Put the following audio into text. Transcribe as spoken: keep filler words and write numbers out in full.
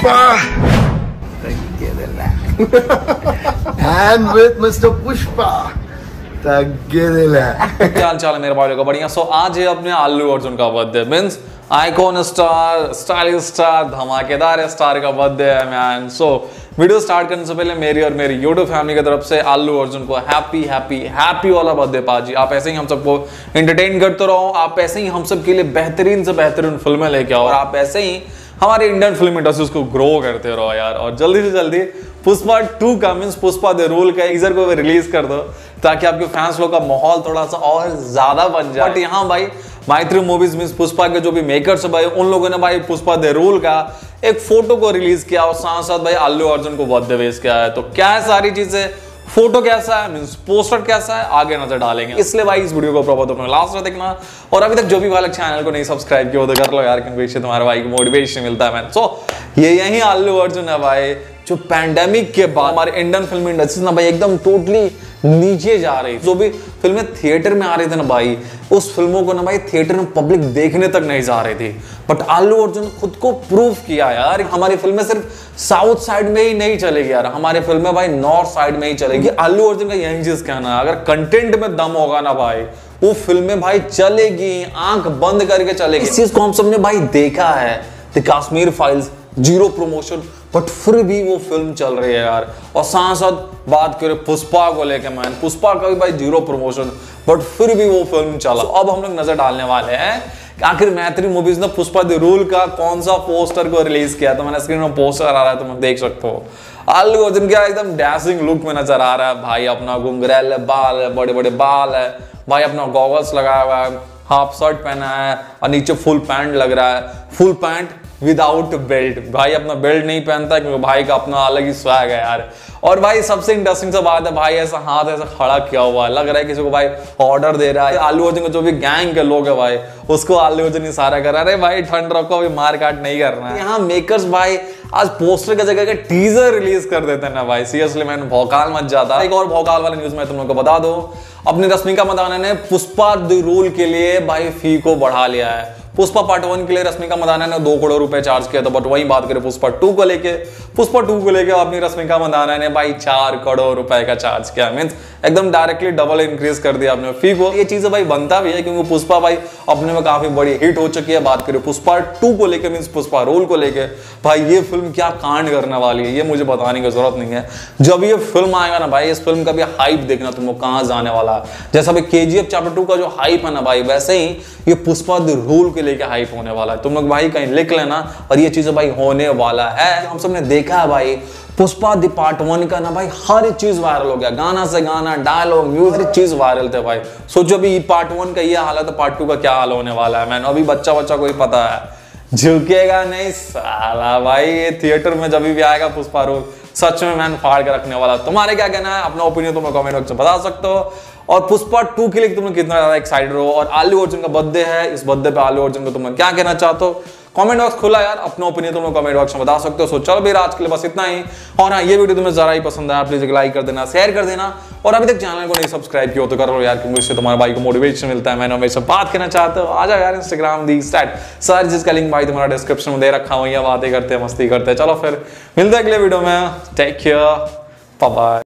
Pushpa and with mister Pushpa क्या हाल चाल है मेरे भाइयों का? बढ़िया। सो आज है अपने अल्लू अर्जुन का birthday, means icon star, stylish star, धमाकेदार स्टार का बर्थडे है मैन। सो वीडियो स्टार्ट करने से पहले मेरी और मेरी यूट्यूब फैमिली की तरफ से अल्लू अर्जुन को हैप्पी हैप्पी हैप्पी वाला बर्थडे पाजी। आप ऐसे ही हम सबको एंटरटेन करते रहो, आप ऐसे ही हम सब के लिए बेहतरीन से बेहतरीन फिल्में लेके आओ और आप ऐसे ही हमारे इंडियन फिल्म इंडस्ट्री को ग्रो करते रहो यार। और जल्दी से जल्दी पुष्पा टू का मींस पुष्पा द रूल का टीजर को भी रिलीज कर दो ताकि आपके फैंस लोग का माहौल थोड़ा सा और ज्यादा बन जाए। बट यहाँ भाई मैत्री मूवीज मींस पुष्पा के जो भी मेकर्स है भाई, उन लोगों ने भाई पुष्पा द रूल का एक फोटो को रिलीज किया और साथ साथ भाई अल्लू अर्जुन को बर्थडे विश किया है। तो क्या है सारी चीजें, फोटो कैसा है, मींस पोस्टर कैसा है, आगे नजर डालेंगे। इसलिए भाई इस वीडियो को प्रॉपर तुमने लास्ट तक देखना और अभी तक जो भी वाले चैनल को नहीं सब्सक्राइब किया तो कर लो यार, क्योंकि इससे तुम्हारे भाई को मोटिवेशन मिलता है मैन। सो ये यही अल्लू अर्जुन है भाई जो पैंडेमिक के बाद हमारे इंडियन फिल्म इंडस्ट्री ना भाई एकदम टोटली नीचे जा रही। जो भी फिल्में थिएटर में आ रही थी ना भाई, उस फिल्मों को ना भाई थिएटर में पब्लिक देखने तक नहीं जा रही थी। बट अल्लू अर्जुन खुद को प्रूव किया यार, हमारी फिल्में सिर्फ साउथ साइड में ही नहीं चलेगी यार, हमारी फिल्में भाई नॉर्थ साइड में ही चलेगी। अल्लू अर्जुन का यही चीज कहना है, अगर कंटेंट में दम होगा ना भाई, वो फिल्में भाई चलेगी, आंख बंद करके चलेगी। इस चीज को हम सबने भाई देखा है, the Kashmir files, zero promotion, but फिर भी वो फिल्म चल रही है यार। और साथ साथ बात करें पुष्पा को लेकर मैन, पुष्पा का भी भाई जीरो प्रमोशन, बट फिर भी वो फिल्म चला। so, अब हम लोग नजर डालने वाले हैं कि आखिर मैत्री मूवीज ने पुष्पा द रूल का कौन सा पोस्टर को रिलीज किया। तो मैंने स्क्रीन में पोस्टर आ रहा है, तुम देख सकते हो। अल्लू अर्जुन क्या एकदम डैशिंग लुक में नजर आ रहा है भाई, अपना घुंघरैल बाल है, बड़े बड़े बाल है भाई, अपना गॉगल्स लगाया हुआ है, हाफ शर्ट पहना है और नीचे फुल पैंट लग रहा है, फुल पैंट विदाउट बेल्ट। भाई अपना बेल्ट नहीं पहनता क्योंकि भाई का अपना अलग ही स्वैग है यार। और भाई सबसे इंटरेस्टिंग सा बात है भाई, ऐसा हाथ ऐसा खड़ा किया हुआ है, लग रहा है किसी को भाई ऑर्डर दे रहा है। अल्लू अर्जुन का जो भी गैंग के लोग है भाई, उसको अल्लू अर्जुन इशारा कर रहा है, अरे भाई ठंड रखो, अभी मार काट नहीं करना है। यहाँ मेकर्स भाई आज पोस्टर की जगह का टीजर रिलीज कर देते हैं ना भाई, सीरियसली मैंने भौकाल मच जाता। एक और भौकाल वाला न्यूज मैं तुम लोग को बता दो, अपनी रश्मिका मंदाना ने पुष्पा द रूल के लिए भाई फी को बढ़ा लिया है। पुष्पा पार्ट वन के लिए रश्मिका मंदाना ने दो करोड़ रुपए चार्ज किया था, बट वही बात करें पुष्पा टू को लेके, पुष्पा टू को लेके अपनी रश्मिका मंदाना ने भाई चार करोड़ रुपए का चार्ज किया, मींस एकदम डायरेक्टली डबल इंक्रीज कर दिया अपने फी को। ये चीजें भाई बनता भी है क्योंकि पुष्पा भाई अपने में काफी बड़ी हिट हो चुकी है। बात करें पुष्पा टू को लेके, मींस पुष्पा रोल को लेके, भाई ये फिल्म क्या कांड करने वाली है ये मुझे बताने की जरूरत नहीं है। जब ये फिल्म आएगा ना भाई, इस फिल्म का भी हाइप देखना तुमको कहां जाने वाला है। जैसा भाई केजीएफ चैप्टर टू का जो हाइप है ना भाई, वैसे ही ये पुष्पा द रूल के लेके हाइप होने वाला है। तुम लोग भाई कहीं लिख लेना, और ये चीजें भाई होने वाला है। हम सबने देखा है भाई पुष्पा द पार्ट वन का ना भाई हर चीज वायरल हो गया, गाना से गाना, डायलॉग, म्यूजिक, हर चीज वायरल थे भाई। सोचो अभी पार्ट वन का ये हाल है तो पार्ट टू का क्या हाल होने वाला है मैंने। अभी बच्चा बच्चा को ही पता है, झुकेगा नहीं साला भाई। ये थिएटर में जब भी आएगा पुष्पा रूल, सच में मैंने फाड़ के रखने वाला। तुम्हारे क्या कहना है, अपना ओपिनियन तुम कमेंट बॉक्स में बता सकते हो। और पुष्पा टू के लिए तुम कितना ज्यादा एक्साइटेड हो, और अल्लू अर्जुन का बर्थडे है, इस बर्थडे पे अल्लू अर्जुन को तुम क्या कहना चाहते हो, कमेंट बॉक्स खुला यार, अपना ओपिनियन तुम कमेंट बॉक्स में बता सकते हो। सो चलो भैया आज के लिए बस इतना ही। और हाँ, ये वीडियो तुम्हें जरा ही पसंद आया प्लीज लाइक कर देना, शेयर कर देना, और अभी तक चैनल को नहीं सब्सक्राइब किया तो कर लो यार, क्योंकि इससे तुम्हारे भाई को मोटिवेशन मिलता है। मैंने हमेशा बात करना चाहते हो, आ जाओ यार इंस्टाग्राम दी स्टैट सर, जिसका लिंक भाई तुम्हारा डिस्क्रिप्शन में दे रखा हूँ। बातें करते हैं, मस्ती करते हैं। चलो फिर मिलते हैं अगले वीडियो में, टेक केयर, बाय बाय।